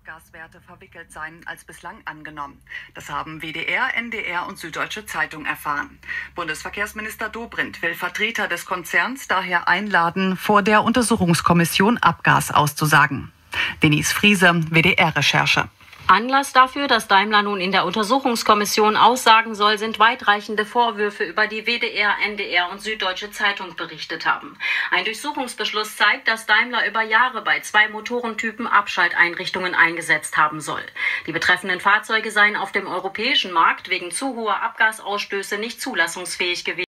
Abgaswerte verwickelt seien als bislang angenommen. Das haben WDR, NDR und Süddeutsche Zeitung erfahren. Bundesverkehrsminister Dobrindt will Vertreter des Konzerns daher einladen, vor der Untersuchungskommission Abgas auszusagen. Denise Friese, WDR-Recherche. Anlass dafür, dass Daimler nun in der Untersuchungskommission aussagen soll, sind weitreichende Vorwürfe, über die WDR, NDR und Süddeutsche Zeitung berichtet haben. Ein Durchsuchungsbeschluss zeigt, dass Daimler über Jahre bei 2 Motorentypen Abschalteinrichtungen eingesetzt haben soll. Die betreffenden Fahrzeuge seien auf dem europäischen Markt wegen zu hoher Abgasausstöße nicht zulassungsfähig gewesen.